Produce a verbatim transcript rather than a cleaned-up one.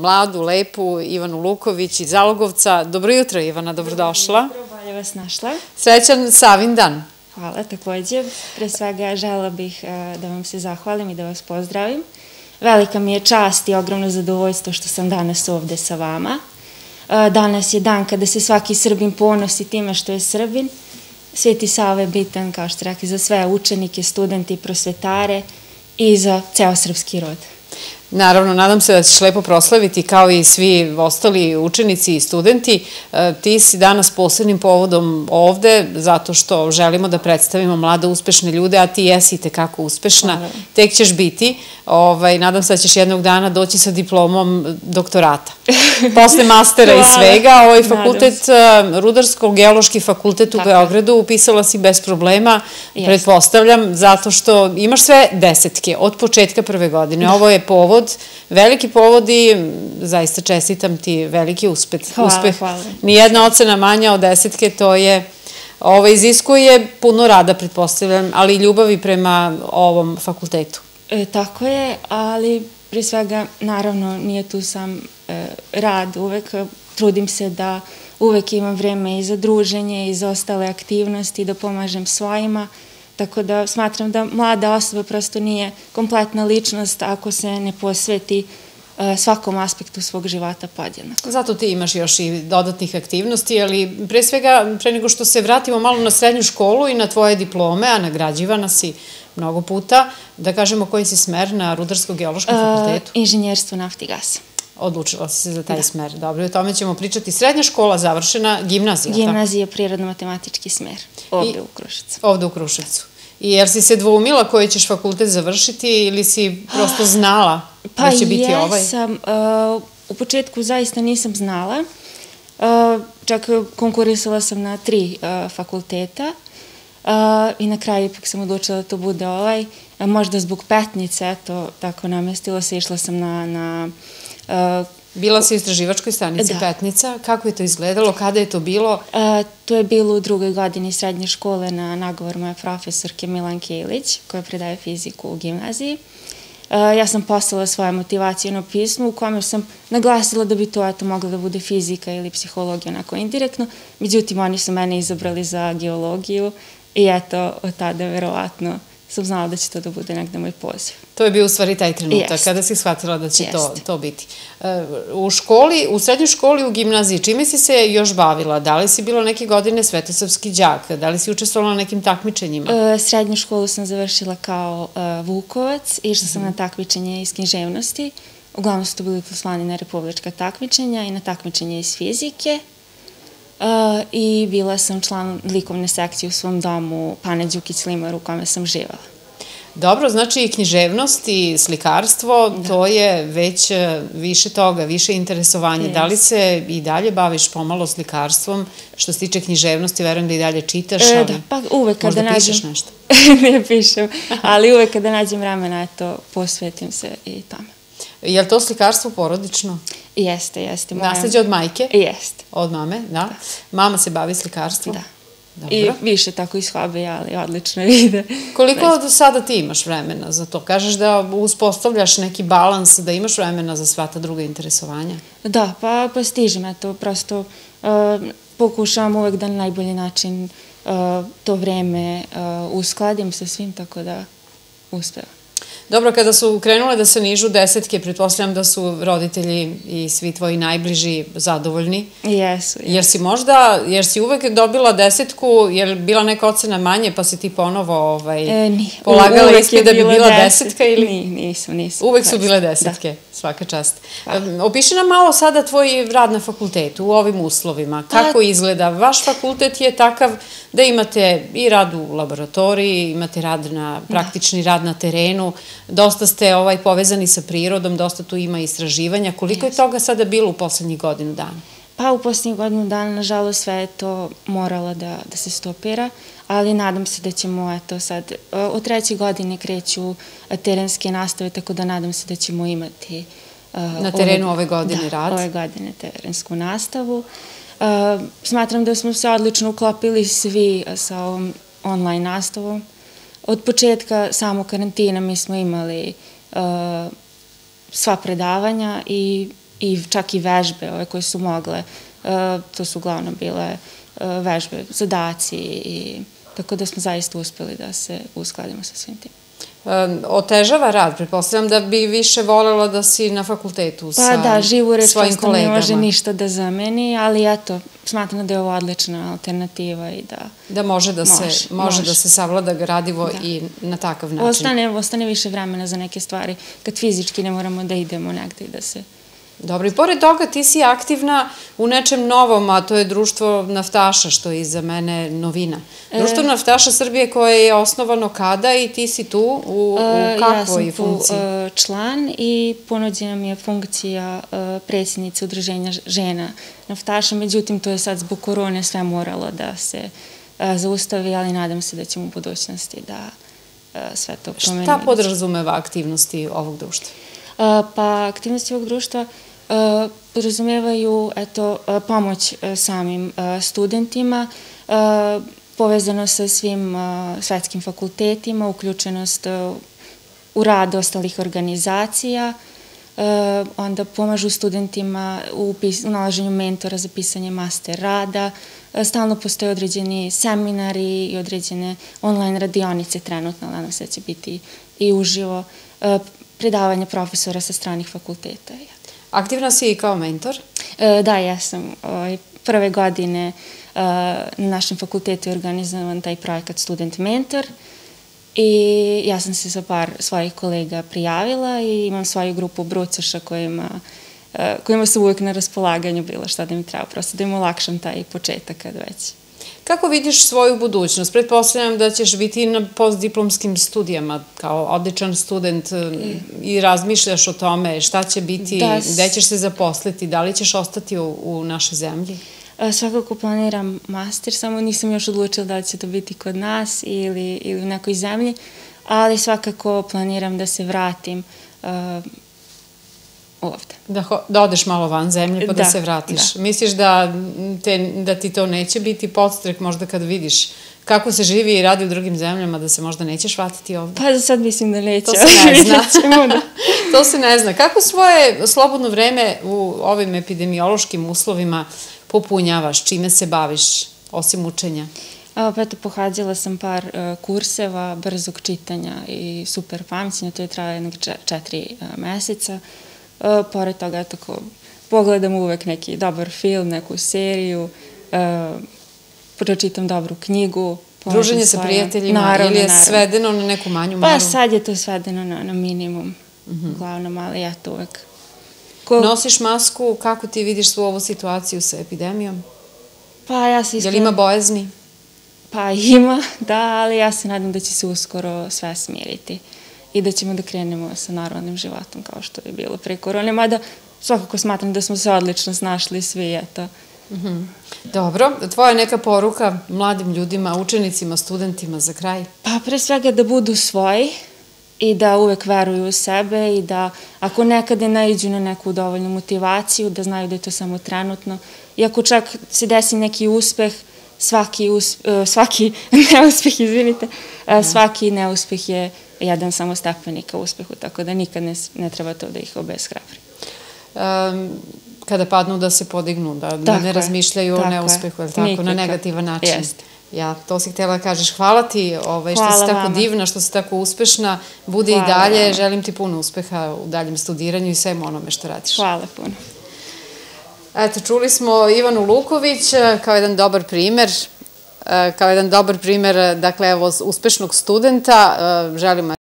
mladu, lepu Ivanu Luković iz Zalogovca. Dobro jutro, Ivana, dobrodošla. Dobro jutro, bolje vas našla. Srećan Savin dan. Hvala, takođe. Pre svega želela bih da vam se zahvalim i da vas pozdravim. Velika mi je čast i ogromno zadovoljstvo što sam danas ovde sa vama. Danas je dan kada se svaki Srbin ponosi time što je Srbin. Sveti Sava je bitan, kao što rekli, za sve učenike, studente i prosvetare i za ceo srpski rod. Naravno, nadam se da ćeš lepo proslaviti kao i svi ostali učenici i studenti. Ti si danas posebnim povodom ovde zato što želimo da predstavimo mlade uspešne ljude, a ti jesi tekako uspešna. Tek ćeš biti. Nadam se da ćeš jednog dana doći sa diplomom doktorata. Posle mastera i svega, ovaj fakultet, Rudarsko-geološki fakultet u Beogradu, upisala si bez problema, pretpostavljam, zato što imaš sve desetke od početka prve godine. Ovo je povod, veliki povod i zaista čestitam ti veliki uspeh. Hvala, hvala. Nijedna ocena manja od desetke, to je, ovo iziskuje puno rada, pretpostavljam, ali i ljubavi prema ovom fakultetu. Tako je, ali pre svega, naravno, nije tu sam rad. Uvek trudim se da uvek imam vreme i za druženje i za ostale aktivnosti, da pomažem svojima. Tako da smatram da mlada osoba prosto nije kompletna ličnost ako se ne posveti svakom aspektu svog života podjednako. Zato ti imaš još i dodatnih aktivnosti, ali pre svega, pre nego što se vratimo malo na srednju školu i na tvoje diplome, a nagrađivana si mnogo puta, da kažemo koji si smer na Rudarsko-geološkom fakultetu? Inženjerstvo nafte i gasa. Odlučila si se za taj smer. Dobro, o tome ćemo pričati. Srednja škola završena, gimnazija. Gimnazija, prirodno-matematički smer, ovde u Kruševcu. Ovde u Kruševcu. I jer si se dvoumila koji ćeš fakultet završiti ili si prosto znala da će biti ovaj? Pa jesam. U početku zaista nisam znala. Čak konkurisala sam na tri fakulteta i na kraju ipak sam odlučila da to bude ovaj. Možda zbog Petnice, eto, tako namestilo se, išla sam na... Bila si u istraživačkoj stanici Petnica. Kako je to izgledalo? Kada je to bilo? To je bilo u drugoj godini srednje škole na nagovor moje profesorke Milanke Ilić, koja predaje fiziku u gimnaziji. Ja sam poslala svoje motivacijeno pismo u kome sam naglasila da bi to eto mogla da bude fizika ili psihologija onako indirektno. Međutim, oni su mene izabrali za geologiju i eto, od tada verovatno sam znala da će to da bude negde moj poziv. To je bio u stvari taj trenutak kada si shvatila da će to biti. U školi, u srednjoj školi, u gimnaziji, čime si se još bavila? Da li si bila neke godine svetosavski đak? Da li si učestvovala na nekim takmičenjima? Srednju školu sam završila kao Vukovac. Išla sam na takmičenje iz književnosti. Uglavnom su to bili slanina republička takmičenja i na takmičenje iz fizike. I bila sam član likovne sekcije u svom domu Pane Đukić-Limar u kome sam živala. Dobro, znači i književnost i slikarstvo, to je već više toga, više interesovanja. Da li se i dalje baviš pomalo slikarstvom? Što se tiče književnosti, verujem da i dalje čitaš, ali možda pišeš nešto? Ne pišem, ali uvek kada nađem vremena, eto, posvetim se i tome. Je li to slikarstvo porodično? Jeste, jeste. Nasleđe od majke? Jeste. Od mame, da. Mama se bavi slikarstvom? Da. I više tako iz hobi, ali odlično ide. Koliko do sada ti imaš vremena za to? Kažeš da uspostavljaš neki balans, da imaš vremena za sva ta druga interesovanja? Da, pa stižem, eto, prosto pokušavam uvek da na najbolji način to vreme uskladim sa svim, tako da uspevam. Dobro, kada su krenule da se nižu desetke, pretpostavljam da su roditelji i svi tvoji najbliži zadovoljni. Jesu. Jer si možda, jer si uvek dobila desetku, jer bila neka ocena manje, pa si ti ponovo polagala ispit da bi bila desetka ili? Nisam, nisam. Uvek su bile desetke, svaka čast. Opiši nam malo sada tvoj rad na fakultetu u ovim uslovima. Kako izgleda? Vaš fakultet je takav da imate i rad u laboratoriji, imate rad na, praktični rad na terenu, dosta ste povezani sa prirodom, dosta tu ima istraživanja. Koliko je toga sada bilo u poslednjih godinu dana? Pa u poslednjih godinu dana, nažalost, sve je to moralo da se stopira, ali nadam se da ćemo, eto sad, od treće godine kreću terenske nastave, tako da nadam se da ćemo imati na terenu ove godine rad. Da, ove godine terensku nastavu. Smatram da smo se odlično uklopili svi sa ovom online nastavom. Od početka samog karantina mi smo imali sva predavanja i i čak i vežbe ove koje su mogle. To su uglavnom bile vežbe, zadaci i tako da smo zaista uspeli da se uskladimo sa svim tim. Otežava rad, pretpostavljam da bi više voljela da si na fakultetu sa svojim kolegama. Pa da, živu reč prosto ne može ništa da zameni, ali eto, smatram da je ovo odlična alternativa i da... Da može da se, može da se savlada gradivo i na takav način. Ostane, ostane više vremena za neke stvari, kad fizički ne moramo da idemo negde i da se... Dobro, i pored toga ti si aktivna u nečem novom, a to je Društvo naftaša, što je iza mene novina. Društvo naftaša Srbije koje je osnovano kada i ti si tu u kakvoj funkciji? Ja sam tu član i ponuđena mi je funkcija predsjednice udruženja žena naftaša, međutim to je sad zbog korone sve moralo da se zaustavi, ali nadam se da ćemo u budućnosti da sve to promenimo. Šta podrazumeva aktivnosti ovog društva? Pa aktivnosti ovog društva podrazumevaju pomoć samim studentima, povezano sa svim svetskim fakultetima, uključenost u rad ostalih organizacija, onda pomažu studentima u nalaženju mentora za pisanje master rada, stalno postoje određeni seminari i određene online radionice trenutno, nadam se da će biti i uživo, predavanja profesora sa stranih fakulteta. Aktivna si i kao mentor? Da, ja sam. Prve godine na našem fakultetu je organizovan taj projekat Student Mentor i ja sam se sa par svojih kolega prijavila i imam svoju grupu brucaša kojima su uvek na raspolaganju bilo šta da mi treba, prosto da im olakšam taj početak kad već. Kako vidiš svoju budućnost? Pretpostavljam da ćeš biti na postdiplomskim studijama kao odličan student i razmišljaš o tome šta će biti, gde ćeš se zaposliti, da li ćeš ostati u našoj zemlji? Svakako planiram master, samo nisam još odlučila da li će to biti kod nas ili u nekoj zemlji, ali svakako planiram da se vratim ovde. Da odeš malo van zemlje pa da se vratiš. Misliš da ti to neće biti podstrek možda kad vidiš kako se živi i radi u drugim zemljama, da se možda nećeš vratiti ovde? Pa za sad mislim da neće. To se ne zna. To se ne zna. Kako svoje slobodno vreme u ovim epidemiološkim uslovima popunjavaš? Čime se baviš, osim učenja? Pa eto, pohađala sam par kurseva brzog čitanja i super pamćenja, to je trajalo jednog četiri meseca. Pored toga, eto, pogledam uvek neki dobar film, neku seriju, pročitam dobru knjigu. Druženje sa prijateljima ili je svedeno na neku manju meru? Pa sad je to svedeno na minimum, uglavnom, ali eto uvek. Nosiš masku, kako ti vidiš svu ovu situaciju sa epidemijom? Pa ja se iskreno... Je li ima bojazni? Pa ima, da, ali ja se nadam da će se uskoro sve smiriti i da ćemo da krenemo sa normalnim životom kao što je bilo pre korone, mada svakako smatram da smo se odlično snašli svi, eto. Dobro, tvoja neka poruka mladim ljudima, učenicima, studentima za kraj? Pa pre svega da budu svoji i da uvek veruju u sebe i da ako nekada naiđu na neku dovoljnu motivaciju, da znaju da je to samo trenutno. I ako čak se desi neki uspeh, svaki neuspeh, izvinite, svaki neuspeh je jedan samo stepenik ka uspehu, tako da nikad ne treba to da ih obeshrabri. Kada padnu da se podignu, da ne razmišljaju o neuspehu, na negativan način. Jeste. Ja, to si htjela da kažeš. Hvala ti što si tako divna, što si tako uspešna. Budi i dalje. Želim ti puno uspeha u daljem studiranju i svemu onome što radiš. Hvala puno. Eto, čuli smo Ivanu Luković kao jedan dobar primer, kao jedan dobar primer, dakle, evo, uspešnog studenta. Želimo